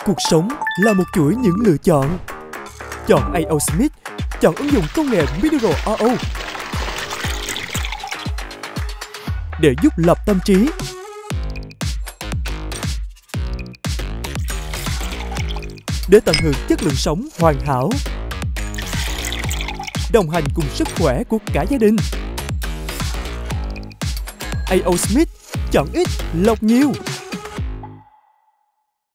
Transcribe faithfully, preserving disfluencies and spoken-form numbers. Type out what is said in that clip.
Cuộc sống là một chuỗi những lựa chọn. Chọn a o Smith, chọn ứng dụng công nghệ Mineral rờ o để giúp lập tâm trí. Để tận hưởng chất lượng sống hoàn hảo. Đồng hành cùng sức khỏe của cả gia đình. a o Smith, chọn ít, lọc nhiều.